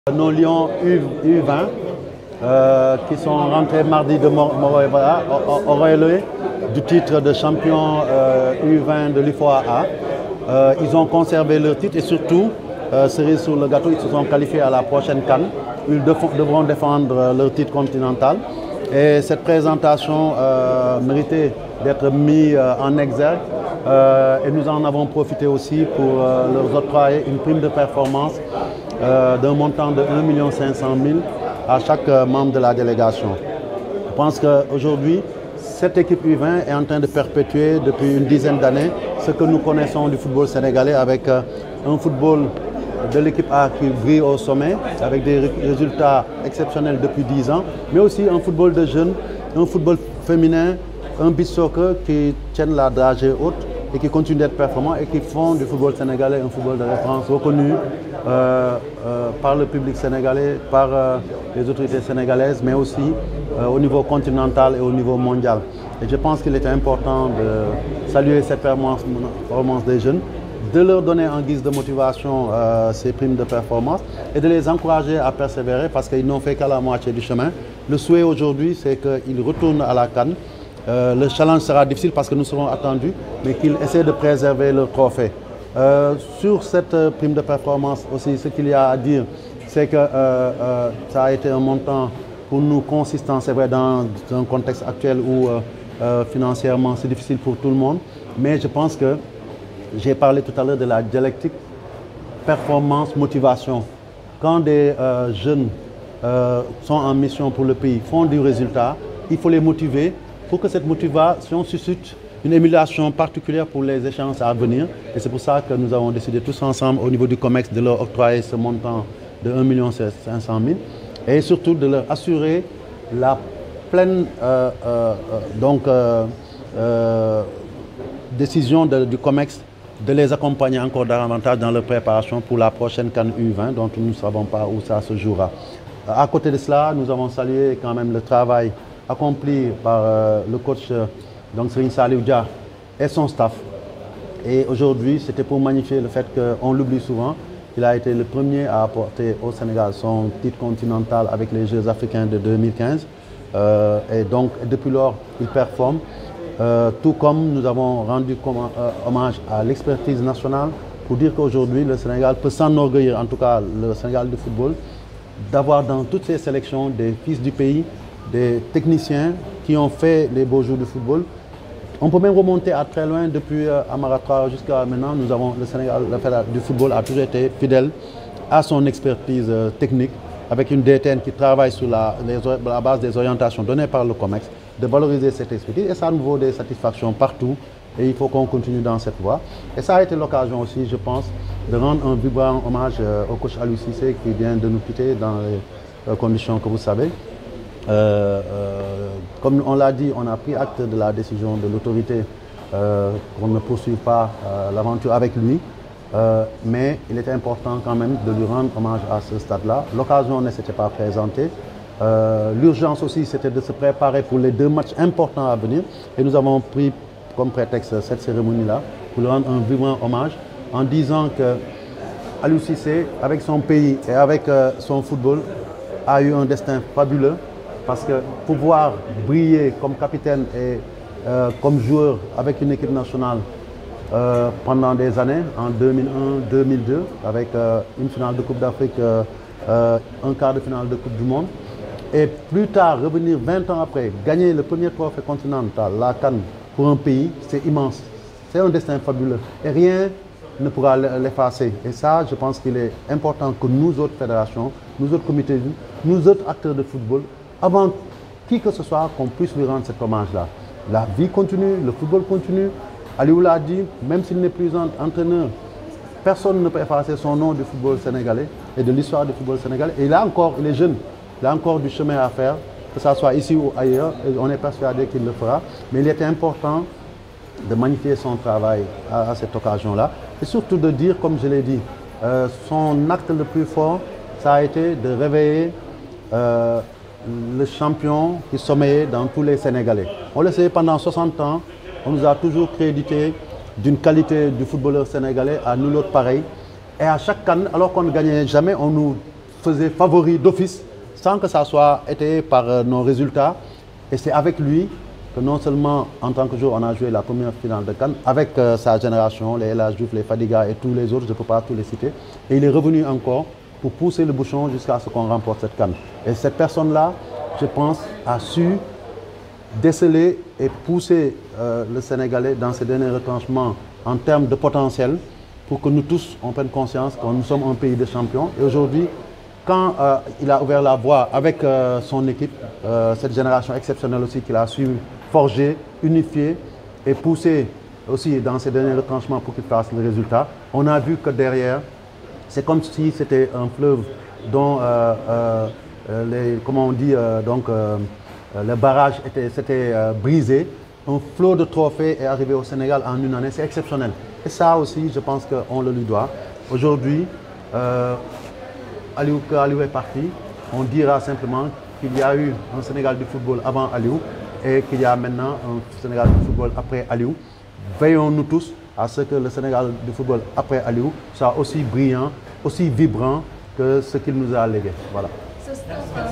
Nos Lions U20 qui sont rentrés mardi de Montréal du titre de champion U20 de l'UFOA. Ils ont conservé leur titre et surtout, cerise sur le gâteau, ils se sont qualifiés à la prochaine CAN. Ils devront défendre leur titre continental. Et cette présentation méritait d'être mise en exergue. Et nous en avons profité aussi pour leur octroyer une prime de performance d'un montant de 1 500 000 à chaque membre de la délégation. Je pense qu'aujourd'hui, cette équipe U20 est en train de perpétuer depuis une dizaine d'années ce que nous connaissons du football sénégalais avec un football de l'équipe A qui brille au sommet, avec des résultats exceptionnels depuis 10 ans, mais aussi un football de jeunes, un football féminin, un beach soccer qui tiennent la dragée haute et qui continuent d'être performants et qui font du football sénégalais un football de référence reconnu par le public sénégalais, par les autorités sénégalaises, mais aussi au niveau continental et au niveau mondial. Et je pense qu'il était important de saluer cette performance des jeunes, de leur donner en guise de motivation ces primes de performance et de les encourager à persévérer parce qu'ils n'ont fait qu'à la moitié du chemin. Le souhait aujourd'hui, c'est qu'ils retournent à la CAN. Le challenge sera difficile parce que nous serons attendus, mais qu'ils essaient de préserver leur trophée. Sur cette prime de performance aussi, ce qu'il y a à dire, c'est que ça a été un montant pour nous consistant, c'est vrai, dans un contexte actuel où financièrement c'est difficile pour tout le monde, mais je pense que j'ai parlé tout à l'heure de la dialectique performance, motivation. Quand des jeunes sont en mission pour le pays, font du résultat, il faut les motiver pour que cette motivation suscite une émulation particulière pour les échéances à venir. Et c'est pour ça que nous avons décidé tous ensemble au niveau du COMEX de leur octroyer ce montant de 1 500 000 et surtout de leur assurer la pleine décision du COMEX de les accompagner encore davantage dans leur préparation pour la prochaine CAN U20 dont nous ne savons pas où ça se jouera. À côté de cela, nous avons salué quand même le travail accompli par le coach Serigne Saliou Dia et son staff. Et aujourd'hui, c'était pour magnifier le fait qu'on l'oublie souvent, qu'il a été le premier à apporter au Sénégal son titre continental avec les Jeux africains de 2015. Et donc, depuis lors, il performe. Tout comme nous avons rendu hommage à l'expertise nationale pour dire qu'aujourd'hui, le Sénégal peut s'enorgueillir, en tout cas le Sénégal du football, d'avoir dans toutes ces sélections des fils du pays, des techniciens qui ont fait les beaux jours du football. On peut même remonter à très loin, depuis Amara Traoré jusqu'à maintenant. Nous avons le Sénégal, le fédération du football a toujours été fidèle à son expertise technique, avec une DTN qui travaille sur la base des orientations données par le COMEX, de valoriser cette expertise. Et ça nous vaut des satisfactions partout. Et il faut qu'on continue dans cette voie. Et ça a été l'occasion aussi, je pense, de rendre un vibrant hommage au coach Aliou Cissé qui vient de nous quitter dans les conditions que vous savez. Comme on l'a dit, on a pris acte de la décision de l'autorité qu'on ne poursuive pas l'aventure avec lui, mais il était important quand même de lui rendre hommage à ce stade-là. L'occasion ne s'était pas présentée. L'urgence aussi, c'était de se préparer pour les 2 matchs importants à venir et nous avons pris comme prétexte cette cérémonie-là pour lui rendre un vivant hommage en disant que Aliou Cissé, avec son pays et avec son football, a eu un destin fabuleux. Parce que pouvoir briller comme capitaine et comme joueur avec une équipe nationale pendant des années, en 2001-2002, avec une finale de Coupe d'Afrique, un quart de finale de Coupe du Monde, et plus tard revenir 20 ans après, gagner le premier trophée continental, la CAN, pour un pays, c'est immense. C'est un destin fabuleux. Et rien ne pourra l'effacer. Et ça, je pense qu'il est important que nous autres fédérations, nous autres comités, nous autres acteurs de football, avant qui que ce soit, qu'on puisse lui rendre cet hommage-là. La vie continue, le football continue. Aliou l'a dit, même s'il n'est plus entraîneur, personne ne peut effacer son nom du football sénégalais et de l'histoire du football sénégalais. Et il est jeune, il a encore du chemin à faire, que ce soit ici ou ailleurs, et on est persuadé qu'il le fera. Mais il était important de magnifier son travail à cette occasion-là. Et surtout de dire, comme je l'ai dit, son acte le plus fort, ça a été de réveiller le champion qui sommeillait dans tous les Sénégalais. On le sait, pendant 60 ans, on nous a toujours crédité d'une qualité du footballeur sénégalais à nul autre pareil. Et à chaque CAN, alors qu'on ne gagnait jamais, on nous faisait favori d'office sans que ça soit été par nos résultats. Et c'est avec lui que non seulement en tant que joueur, on a joué la première finale de CAN avec sa génération, les El Hadji Diouf, les Fadiga et tous les autres, je ne peux pas tous les citer. Et il est revenu encore pour pousser le bouchon jusqu'à ce qu'on remporte cette CAN. Et cette personne-là, je pense, a su déceler et pousser le Sénégalais dans ses derniers retranchements en termes de potentiel pour que nous tous, on prenne conscience que nous sommes un pays de champions. Et aujourd'hui, quand il a ouvert la voie avec son équipe, cette génération exceptionnelle aussi qu'il a su forger, unifier et pousser aussi dans ses derniers retranchements pour qu'il fasse le résultat, on a vu que derrière, c'est comme si c'était un fleuve dont, comment on dit, le barrage s'était brisé. Un flot de trophées est arrivé au Sénégal en une année, c'est exceptionnel. Et ça aussi, je pense qu'on le lui doit. Aujourd'hui, Aliou est parti, on dira simplement qu'il y a eu un Sénégal du football avant Aliou et qu'il y a maintenant un Sénégal du football après Aliou. Veillons-nous tous à ce que le Sénégal du football après Aliou soit aussi brillant, aussi vibrant que ce qu'il nous a légué. Voilà.